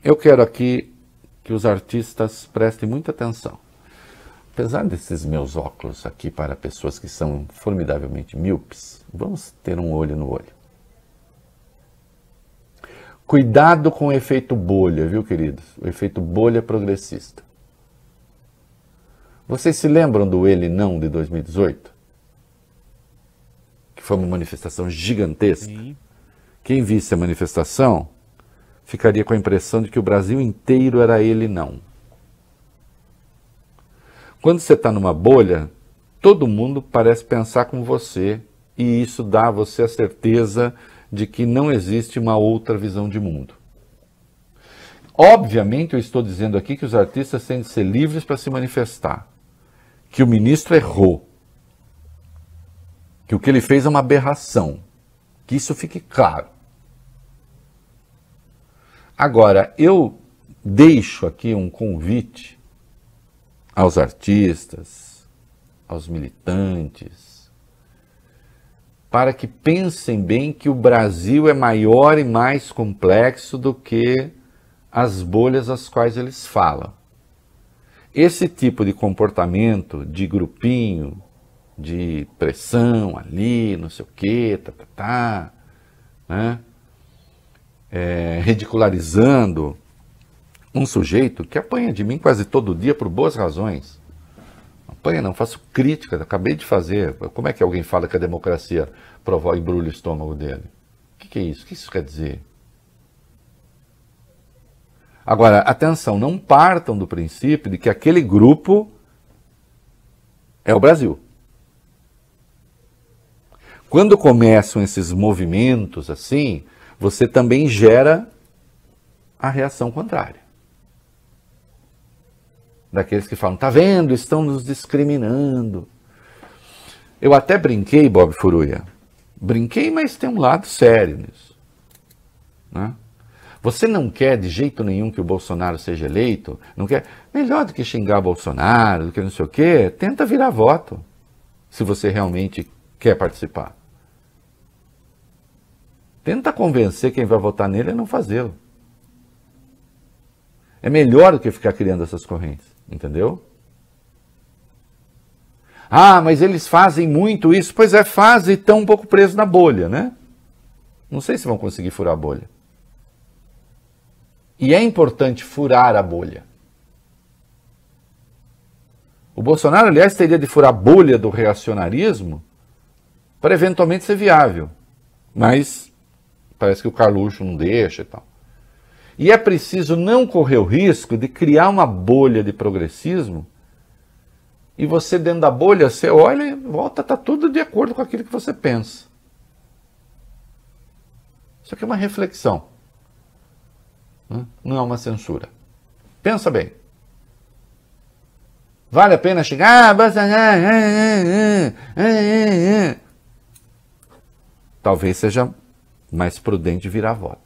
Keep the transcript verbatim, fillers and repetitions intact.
Eu quero aqui que os artistas prestem muita atenção. Apesar desses meus óculos aqui para pessoas que são formidavelmente míopes, vamos ter um olho no olho. Cuidado com o efeito bolha, viu, queridos? O efeito bolha progressista. Vocês se lembram do Ele Não de dois mil e dezoito? Que foi uma manifestação gigantesca. Sim. Quem visse a manifestação ficaria com a impressão de que o Brasil inteiro era Ele Não. Quando você está numa bolha, todo mundo parece pensar como você, e isso dá a você a certeza de que não existe uma outra visão de mundo. Obviamente eu estou dizendo aqui que os artistas têm de ser livres para se manifestar, que o ministro errou, que o que ele fez é uma aberração, que isso fique claro. Agora, eu deixo aqui um convite aos artistas, aos militantes, para que pensem bem que o Brasil é maior e mais complexo do que as bolhas às quais eles falam. Esse tipo de comportamento de grupinho, de pressão ali, não sei o quê, tá, tá, tá, né? É, ridicularizando um sujeito que apanha de mim quase todo dia por boas razões. Apanha não, faço crítica, acabei de fazer. Como é que alguém fala que a democracia provoca embrulha o estômago dele? O que, que é isso? O que isso quer dizer? Agora, atenção, não partam do princípio de que aquele grupo é o Brasil. Quando começam esses movimentos assim, você também gera a reação contrária. Daqueles que falam, tá vendo, estão nos discriminando. Eu até brinquei, Bob Furuia. Brinquei, mas tem um lado sério nisso. Né? Você não quer de jeito nenhum que o Bolsonaro seja eleito? Não quer? Melhor do que xingar o Bolsonaro, do que não sei o quê, tenta virar voto, se você realmente quer participar. Tenta convencer quem vai votar nele a não fazê-lo. É melhor do que ficar criando essas correntes, entendeu? Ah, mas eles fazem muito isso. Pois é, fazem e estão um pouco presos na bolha, né? Não sei se vão conseguir furar a bolha. E é importante furar a bolha. O Bolsonaro, aliás, teria de furar a bolha do reacionarismo para eventualmente ser viável. Mas parece que o Carluxo não deixa e tal. E é preciso não correr o risco de criar uma bolha de progressismo e você dentro da bolha, você olha e volta, está tudo de acordo com aquilo que você pensa. Isso aqui é uma reflexão. Não é uma censura. Pensa bem. Vale a pena chegar... Talvez seja mais prudente virar voto.